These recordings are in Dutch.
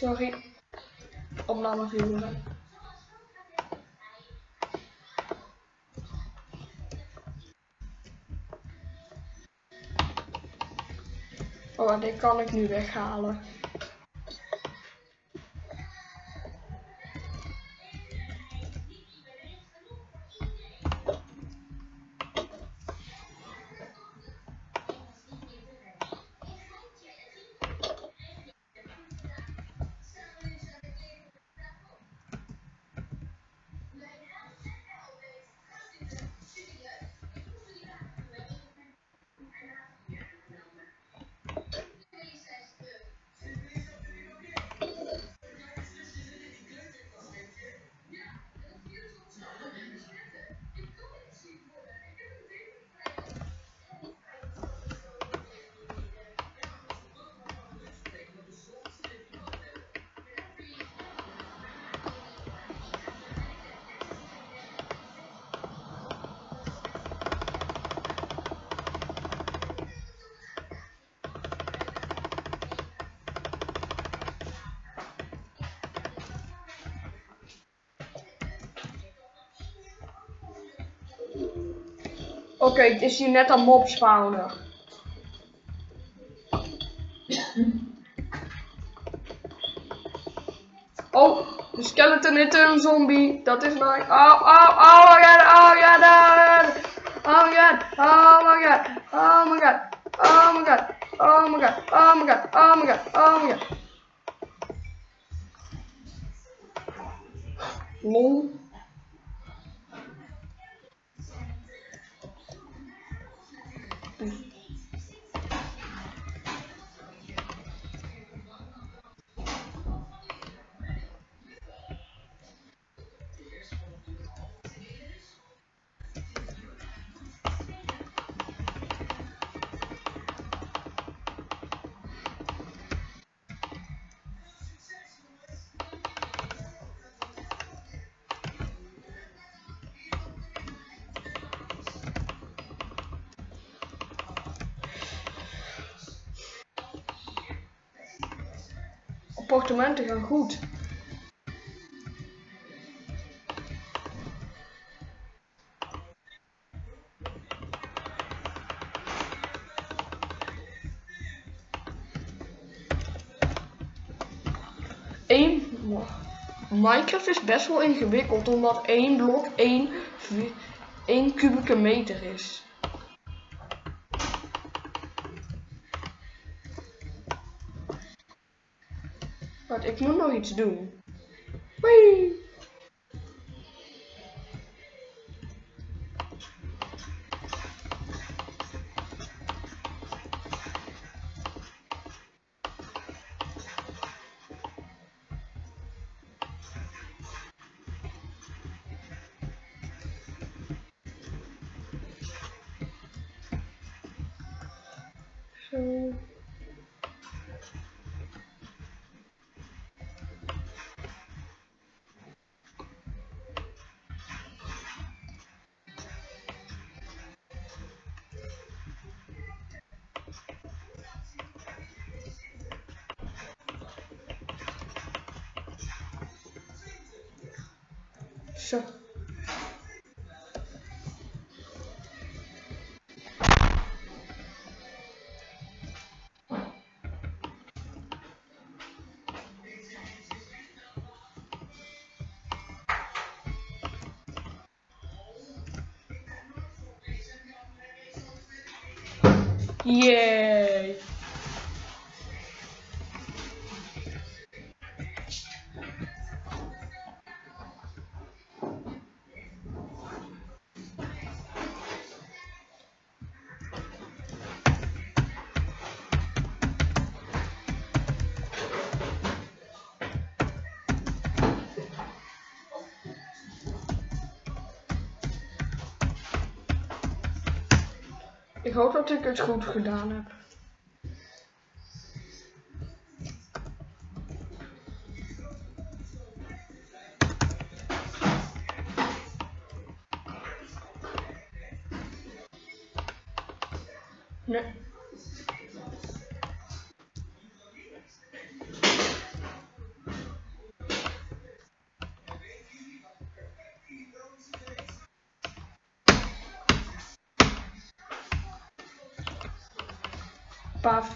Sorry. Opname vuren. Oh, dit kan ik nu weghalen. Oké, het is hier net een mob spawner. Oh, de skeleton hit een zombie. Dat is nice. Oh, oh, oh my god, oh my god, oh my god, oh my god, oh my god, oh my god, oh my god, oh my god, oh my god, oh my god. Lol. Appartementen gaan goed. Minecraft is best wel ingewikkeld omdat één blok 1 kubieke meter is. Wacht, ik moet nog iets doen. Wee! Zo. Zo. Yay! Ik hoop dat ik het goed gedaan heb. Nee. Paf.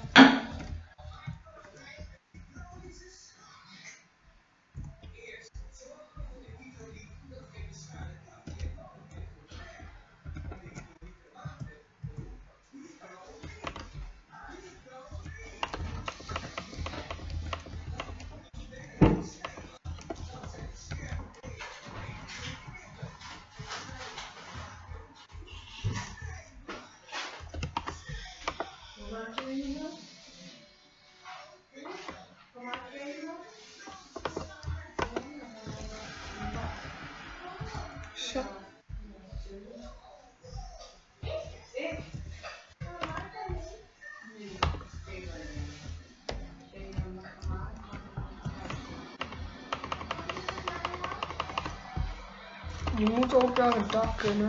Zo. Je moet ook naar het dak kunnen.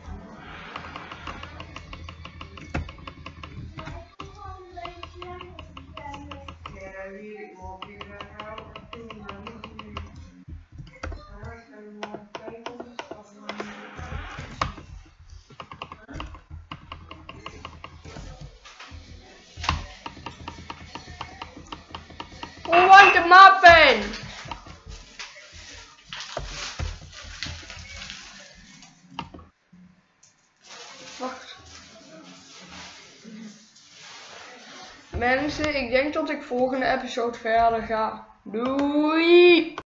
I want the muffin! Wacht. Mensen, ik denk dat ik volgende episode verder ga. Doei!